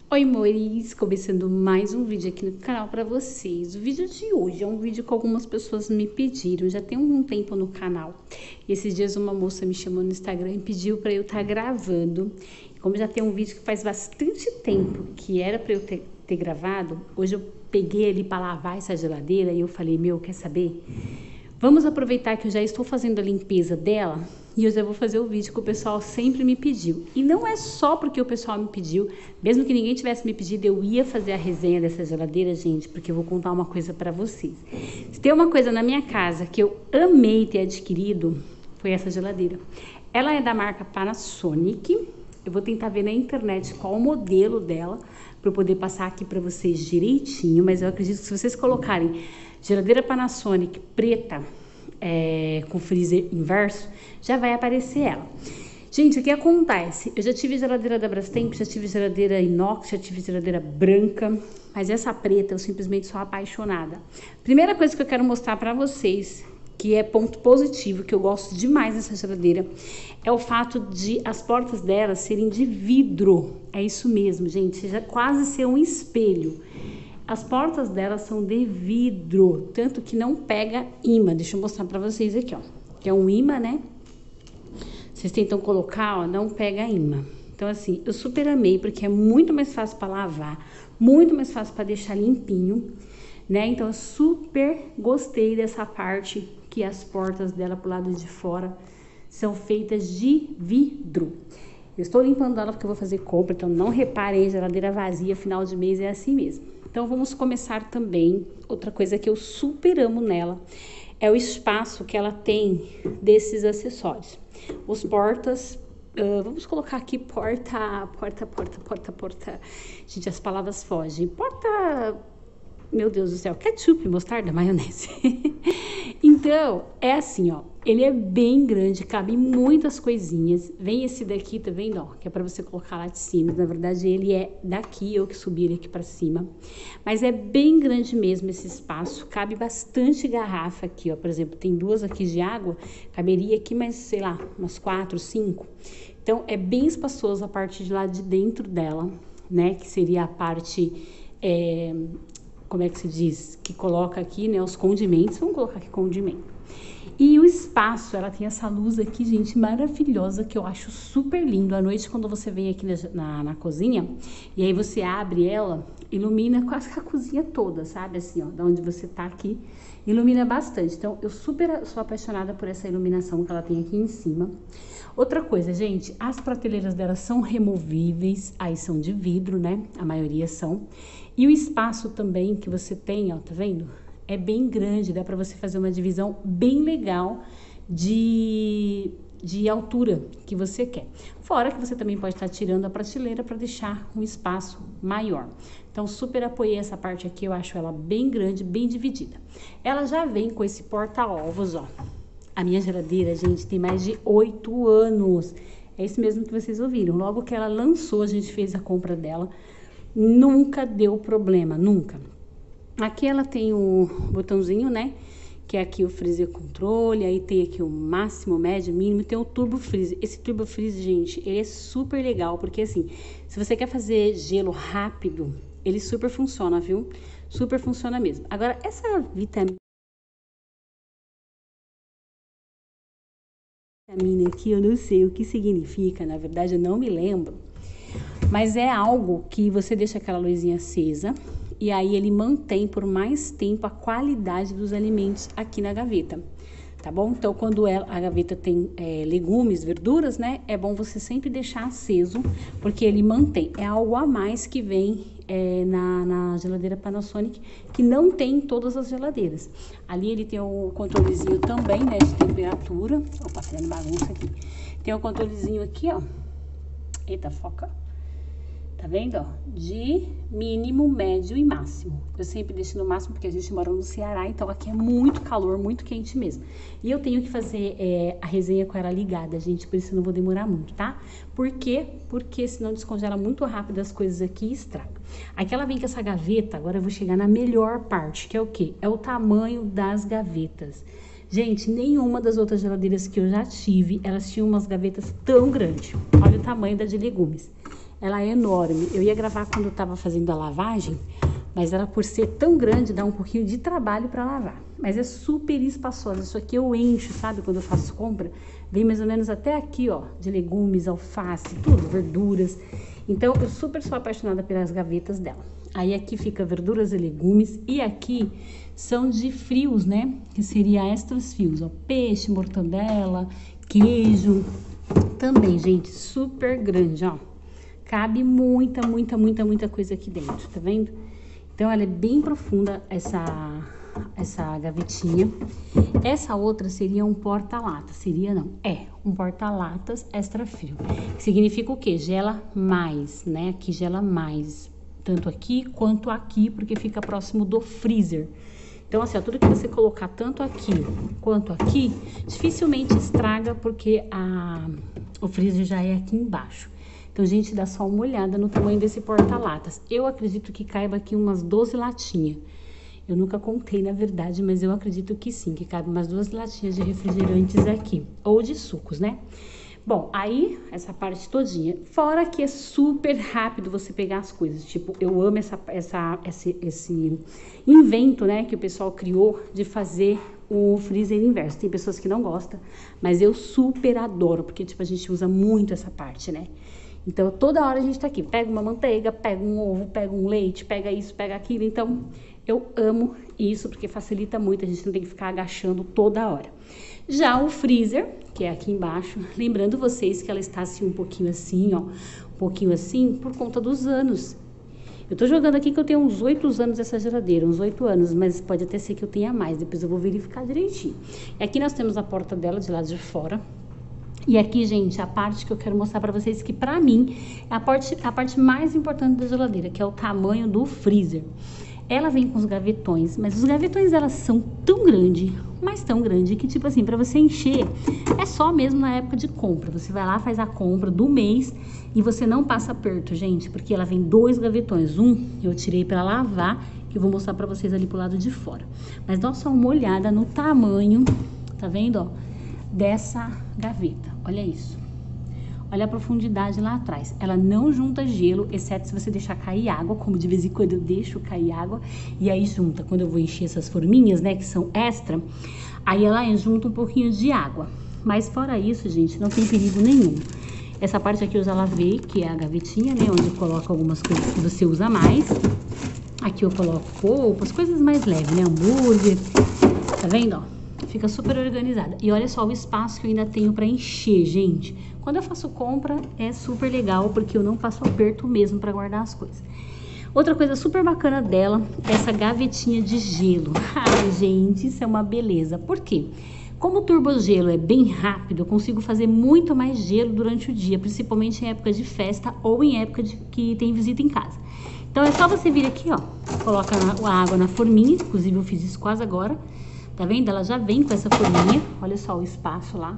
Oi, amores! Começando mais um vídeo aqui no canal pra vocês. O vídeo de hoje é um vídeo que algumas pessoas me pediram, já tem um tempo no canal. E esses dias uma moça me chamou no Instagram e pediu pra eu estar gravando. Como já tem um vídeo que faz bastante tempo que era pra eu ter gravado, hoje eu peguei ali pra lavar essa geladeira e eu falei, quer saber? Vamos aproveitar que eu já estou fazendo a limpeza dela e eu já vou fazer o vídeo que o pessoal sempre me pediu. E não é só porque o pessoal me pediu, mesmo que ninguém tivesse me pedido, eu ia fazer a resenha dessa geladeira, gente, porque eu vou contar uma coisa pra vocês. Se tem uma coisa na minha casa que eu amei ter adquirido, foi essa geladeira. Ela é da marca Panasonic. Eu vou tentar ver na internet qual o modelo dela, para eu poder passar aqui para vocês direitinho, mas eu acredito que se vocês colocarem geladeira Panasonic preta, com freezer inverso, já vai aparecer ela. Gente, o que acontece? Eu já tive geladeira da Brastemp, já tive geladeira inox, já tive geladeira branca, mas essa preta eu simplesmente sou apaixonada. Primeira coisa que eu quero mostrar para vocês, que é ponto positivo, que eu gosto demais dessa geladeira, é o fato de as portas dela serem de vidro. É isso mesmo, gente, já quase ser um espelho. As portas dela são de vidro, tanto que não pega imã. Deixa eu mostrar pra vocês aqui, ó. Que é um imã, né? Vocês tentam colocar, ó, não pega imã. Então, assim, eu super amei, porque é muito mais fácil pra lavar, muito mais fácil pra deixar limpinho, né? Então, eu super gostei dessa parte, que as portas dela pro lado de fora são feitas de vidro. Eu estou limpando ela porque eu vou fazer compra, então não reparem, geladeira vazia, final de mês é assim mesmo. Então vamos começar também, outra coisa que eu super amo nela, é o espaço que ela tem desses acessórios. Os portas, vamos colocar aqui porta, gente, as palavras fogem, meu Deus do céu, ketchup, mostarda, maionese. Então, é assim, ó, ele é bem grande, cabe muitas coisinhas. Vem esse daqui, tá vendo, ó, que é pra você colocar lá de cima. Na verdade, ele é daqui, eu que subi ele aqui pra cima. Mas é bem grande mesmo esse espaço, cabe bastante garrafa aqui, ó. Por exemplo, tem duas aqui de água, caberia aqui mais, sei lá, umas 4, 5. Então, é bem espaçoso a parte de lá de dentro dela, né, que seria a parte... como é que se diz? Que coloca aqui, né, os condimentos. Vamos colocar aqui condimento. E o espaço, ela tem essa luz aqui, gente, maravilhosa, que eu acho super lindo. À noite, quando você vem aqui na cozinha, e aí você abre ela, ilumina quase que a cozinha toda, sabe? Assim, ó, da onde você tá aqui, ilumina bastante. Então, eu super sou apaixonada por essa iluminação que ela tem aqui em cima. Outra coisa, gente, as prateleiras dela são removíveis, aí são de vidro, né? A maioria são. E o espaço também que você tem, ó, tá vendo? É bem grande, dá pra você fazer uma divisão bem legal de altura que você quer. Fora que você também pode estar tirando a prateleira para deixar um espaço maior. Então, super apoiei essa parte aqui, eu acho ela bem grande, bem dividida. Ela já vem com esse porta-ovos, ó. A minha geladeira, gente, tem mais de 8 anos. É isso mesmo que vocês ouviram. Logo que ela lançou, a gente fez a compra dela. Nunca deu problema, nunca. Aqui ela tem o botãozinho, né? Que é aqui o freezer controle. Aí tem aqui o máximo, médio, mínimo. Tem o turbo freezer. Esse turbo freezer, gente, ele é super legal. Porque assim, se você quer fazer gelo rápido, ele super funciona, viu? Super funciona mesmo. Agora, essa vitamina aqui, eu não sei o que significa, na verdade eu não me lembro, mas é algo que você deixa aquela luzinha acesa e aí ele mantém por mais tempo a qualidade dos alimentos aqui na gaveta, tá bom? Então, quando a gaveta tem legumes, verduras, né, é bom você sempre deixar aceso, porque ele mantém, é algo a mais que vem na geladeira Panasonic, que não tem em todas as geladeiras. Ali ele tem o controlezinho também, né, de temperatura. Opa, fazendo bagunça aqui. Tem o controlezinho aqui, ó. Eita, foca. Tá vendo, ó? De mínimo, médio e máximo. Eu sempre deixo no máximo porque a gente mora no Ceará, então aqui é muito calor, muito quente mesmo. E eu tenho que fazer a resenha com ela ligada, gente, por isso eu não vou demorar muito, tá? Por quê? Porque senão descongela muito rápido as coisas aqui e estraga. Aqui ela vem com essa gaveta, agora eu vou chegar na melhor parte, que é o quê? É o tamanho das gavetas. Gente, nenhuma das outras geladeiras que eu já tive, elas tinham umas gavetas tão grandes. Olha o tamanho da de legumes. ela é enorme. Eu ia gravar quando eu tava fazendo a lavagem, mas ela, por ser tão grande, dá um pouquinho de trabalho para lavar. Mas é super espaçosa. Isso aqui eu encho, sabe? Quando eu faço compra, vem mais ou menos até aqui, ó, de legumes, alface, tudo, verduras. Então, eu super sou apaixonada pelas gavetas dela. Aí aqui fica verduras e legumes, e aqui são de frios, né? Que seria extras frios, ó, peixe, mortadela, queijo. Também, gente, super grande, ó. Cabe muita coisa aqui dentro, tá vendo? Então, ela é bem profunda, essa gavetinha. Essa outra seria um porta-latas. Seria, não, é um porta-latas extra frio. Que significa o quê? Gela mais, né? Aqui gela mais. Tanto aqui quanto aqui, porque fica próximo do freezer. Então, assim, ó, tudo que você colocar tanto aqui quanto aqui, dificilmente estraga, porque o freezer já é aqui embaixo. Então, gente, dá só uma olhada no tamanho desse porta-latas. Eu acredito que caiba aqui umas 12 latinhas. Eu nunca contei, na verdade, mas eu acredito que sim, que cabe umas 2 latinhas de refrigerantes aqui. Ou de sucos, né? Bom, aí, essa parte todinha. Fora que é super rápido você pegar as coisas. Tipo, eu amo esse invento, né, que o pessoal criou de fazer o freezer inverso. Tem pessoas que não gostam, mas eu super adoro, porque, tipo, a gente usa muito essa parte, né? Então, toda hora a gente tá aqui, pega uma manteiga, pega um ovo, pega um leite, pega isso, pega aquilo. Então, eu amo isso, porque facilita muito, a gente não tem que ficar agachando toda hora. Já o freezer, que é aqui embaixo, lembrando vocês que ela está assim, um pouquinho assim, ó, um pouquinho assim, por conta dos anos. Eu tô jogando aqui que eu tenho uns 8 anos essa geladeira, uns 8 anos, mas pode até ser que eu tenha mais, depois eu vou verificar direitinho. E aqui nós temos a porta dela de lado de fora. E aqui, gente, a parte que eu quero mostrar pra vocês, que pra mim é a parte mais importante da geladeira, que é o tamanho do freezer. Ela vem com os gavetões, mas os gavetões elas são tão grandes, mas tão grande, que tipo assim, pra você encher, é só mesmo na época de compra. Você vai lá, faz a compra do mês e você não passa aperto, gente, porque ela vem 2 gavetões. Um eu tirei pra lavar, que eu vou mostrar pra vocês ali pro lado de fora. Mas dá só uma olhada no tamanho, tá vendo, ó, dessa gaveta. Olha isso. Olha a profundidade lá atrás. Ela não junta gelo, exceto se você deixar cair água, como de vez em quando eu deixo cair água. E aí junta, quando eu vou encher essas forminhas, né, que são extra, aí ela junta um pouquinho de água. Mas fora isso, gente, não tem perigo nenhum. Essa parte aqui eu já lavei, que é a gavetinha, né, onde eu coloco algumas coisas que você usa mais. Aqui eu coloco roupas, coisas mais leves, né, hambúrguer. Tá vendo, ó? Fica super organizada. E olha só o espaço que eu ainda tenho pra encher, gente. Quando eu faço compra, é super legal, porque eu não passo aperto mesmo pra guardar as coisas. Outra coisa super bacana dela é essa gavetinha de gelo. Ai, gente, isso é uma beleza. Por quê? Como o turbogelo é bem rápido, eu consigo fazer muito mais gelo durante o dia, principalmente em época de festa ou em época que tem visita em casa. Então, é só você vir aqui, ó, coloca a água na forminha, inclusive eu fiz isso quase agora. Tá vendo? Ela já vem com essa forminha. Olha só o espaço lá.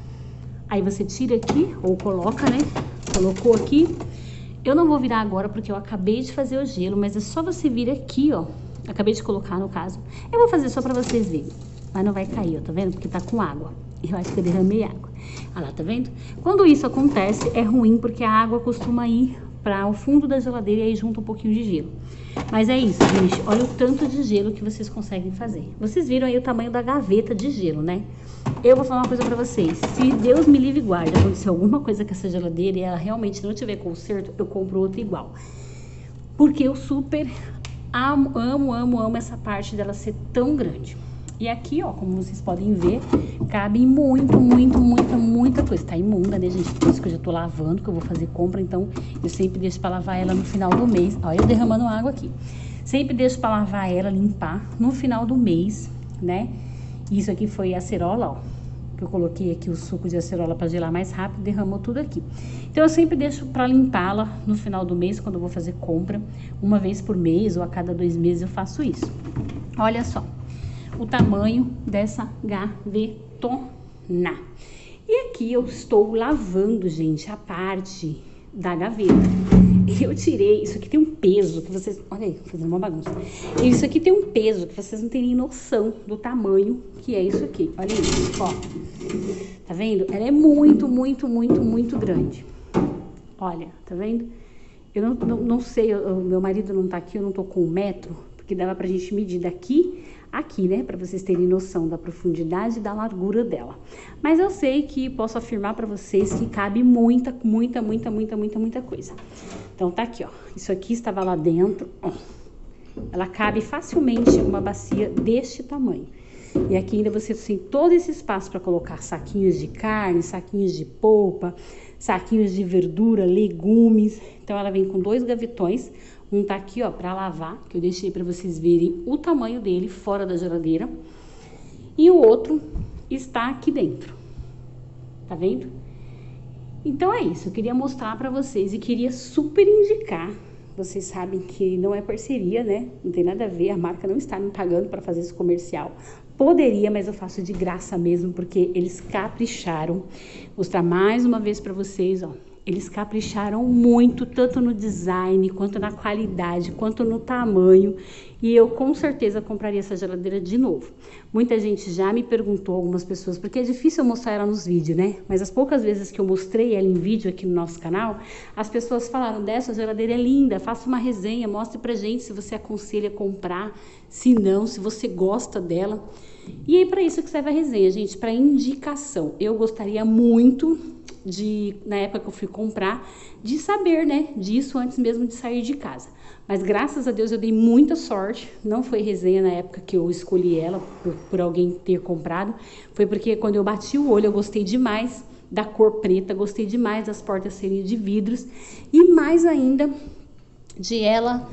Aí você tira aqui, ou coloca, né? Colocou aqui. Eu não vou virar agora, porque eu acabei de fazer o gelo, mas é só você vir aqui, ó. Acabei de colocar, no caso. Eu vou fazer só pra vocês verem. Mas não vai cair, ó, tá vendo? Porque tá com água. Eu acho que eu derramei água. Olha lá, tá vendo? Quando isso acontece, é ruim, porque a água costuma ir para o fundo da geladeira e aí junta um pouquinho de gelo. Mas é isso, gente. Olha o tanto de gelo que vocês conseguem fazer. Vocês viram aí o tamanho da gaveta de gelo, né? Eu vou falar uma coisa pra vocês. Se Deus me livre e guarda, acontecer alguma coisa com essa geladeira e ela realmente não tiver conserto, eu compro outra igual. Porque eu super amo essa parte dela ser tão grande. E aqui, ó, como vocês podem ver, cabe muita coisa. Tá imunda, né, gente? Por isso que eu já tô lavando, que eu vou fazer compra. Então, eu sempre deixo pra lavar ela no final do mês. Ó, eu derramando água aqui. Sempre deixo pra lavar ela, limpar no final do mês, né? Isso aqui foi acerola, ó. Que eu coloquei aqui o suco de acerola pra gelar mais rápido, derramou tudo aqui. Então, eu sempre deixo pra limpá-la no final do mês, quando eu vou fazer compra. Uma vez por mês ou a cada 2 meses eu faço isso. Olha só o tamanho dessa gavetona. E aqui eu estou lavando, gente, a parte da gaveta. Eu tirei, isso aqui tem um peso que vocês, olha aí, fazendo uma bagunça. Isso aqui tem um peso que vocês não têm nem noção do tamanho que é isso aqui. Olha isso, ó. Tá vendo? Ela é muito grande. Olha, tá vendo? Eu não sei, meu marido não tá aqui, eu não tô com 1 metro, porque dava pra gente medir daqui aqui, né? Pra vocês terem noção da profundidade e da largura dela. Mas eu sei que posso afirmar pra vocês que cabe muita coisa. Então tá aqui, ó. Isso aqui estava lá dentro, ó. Ela cabe facilmente em uma bacia deste tamanho. E aqui ainda você tem todo esse espaço para colocar saquinhos de carne, saquinhos de polpa, saquinhos de verdura, legumes. Então ela vem com 2 gavetões. Um tá aqui, ó, para lavar, que eu deixei para vocês verem o tamanho dele fora da geladeira. E o outro está aqui dentro. Tá vendo? Então é isso, eu queria mostrar para vocês e queria super indicar. Vocês sabem que não é parceria, né? Não tem nada a ver, a marca não está me pagando para fazer esse comercial. Poderia, mas eu faço de graça mesmo, porque eles capricharam. Vou mostrar mais uma vez para vocês, ó. Eles capricharam muito, tanto no design, quanto na qualidade, quanto no tamanho. E eu com certeza compraria essa geladeira de novo. Muita gente já me perguntou, algumas pessoas, porque é difícil eu mostrar ela nos vídeos, né? Mas as poucas vezes que eu mostrei ela em vídeo aqui no nosso canal, as pessoas falaram, dessa geladeira é linda, faça uma resenha, mostre pra gente se você aconselha comprar, se não, se você gosta dela. E é para isso que serve a resenha, gente, para indicação. Eu gostaria muito na época que eu fui comprar, de saber, né, disso antes mesmo de sair de casa. Mas graças a Deus eu dei muita sorte, não foi resenha na época que eu escolhi ela, por alguém ter comprado, foi porque quando eu bati o olho eu gostei demais da cor preta, gostei demais das portas serem de vidros e mais ainda de ela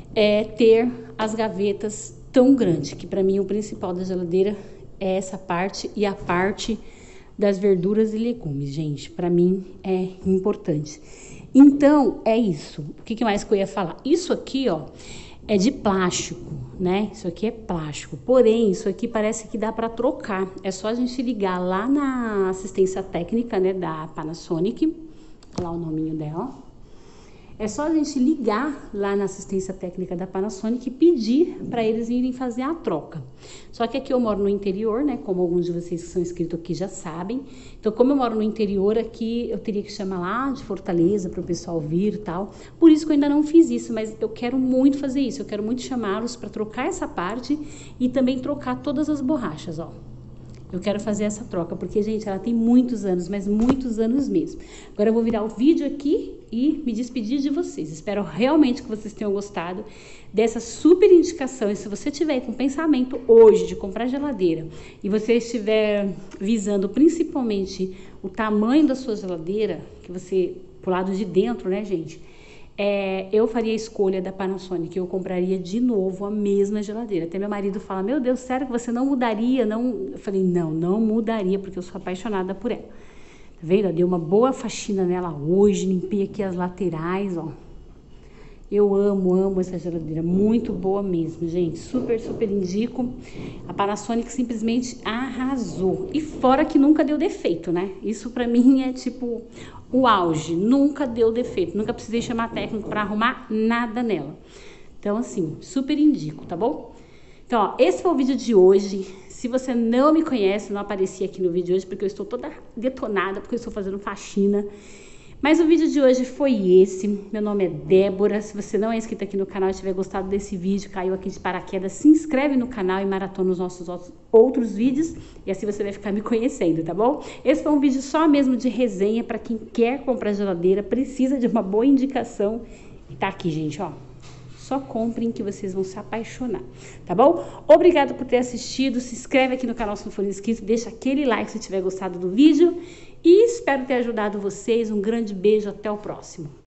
ter as gavetas tão grandes, que para mim o principal da geladeira é essa parte e a parte das verduras e legumes, gente, para mim é importante. Então, é isso. O que mais que eu ia falar? Isso aqui, ó, é de plástico, né? Isso aqui é plástico. Porém, isso aqui parece que dá para trocar. É só a gente ligar lá na assistência técnica, né, da Panasonic. Olha lá o nominho dela. É só a gente ligar lá na assistência técnica da Panasonic e pedir para eles irem fazer a troca. Só que aqui eu moro no interior, né? Como alguns de vocês que são inscritos aqui já sabem. Então, como eu moro no interior aqui, eu teria que chamar lá de Fortaleza para o pessoal vir e tal. Por isso que eu ainda não fiz isso, mas eu quero muito fazer isso. Eu quero muito chamá-los para trocar essa parte e também trocar todas as borrachas, ó. Eu quero fazer essa troca, porque, gente, ela tem muitos anos, mas muitos anos mesmo. Agora eu vou virar o vídeo aqui e me despedir de vocês. Espero realmente que vocês tenham gostado dessa super indicação. E se você tiver com pensamento hoje de comprar geladeira e você estiver visando principalmente o tamanho da sua geladeira, que você, pro lado de dentro, né, gente? Eu faria a escolha da Panasonic, eu compraria de novo a mesma geladeira. Até meu marido fala, meu Deus, sério que você não mudaria? Não? Eu falei, não mudaria, porque eu sou apaixonada por ela. Tá vendo? Eu dei uma boa faxina nela hoje, limpei aqui as laterais, ó. Eu amo essa geladeira, muito boa mesmo, gente, super indico. A Panasonic simplesmente arrasou. E fora que nunca deu defeito, né? Isso pra mim é tipo o auge, nunca deu defeito, nunca precisei chamar técnico pra arrumar nada nela. Então assim, super indico, tá bom? Então, ó, esse foi o vídeo de hoje. Se você não me conhece, não apareci aqui no vídeo hoje porque eu estou toda detonada, porque eu estou fazendo faxina. Mas o vídeo de hoje foi esse. Meu nome é Débora. Se você não é inscrito aqui no canal e tiver gostado desse vídeo, caiu aqui de paraquedas, se inscreve no canal e maratona os nossos outros vídeos. E assim você vai ficar me conhecendo, tá bom? Esse foi um vídeo só mesmo de resenha para quem quer comprar geladeira, precisa de uma boa indicação. E tá aqui, gente, ó. Só comprem que vocês vão se apaixonar, tá bom? Obrigada por ter assistido. Se inscreve aqui no canal se não for inscrito. Deixa aquele like se tiver gostado do vídeo. E espero ter ajudado vocês. Um grande beijo. Até o próximo.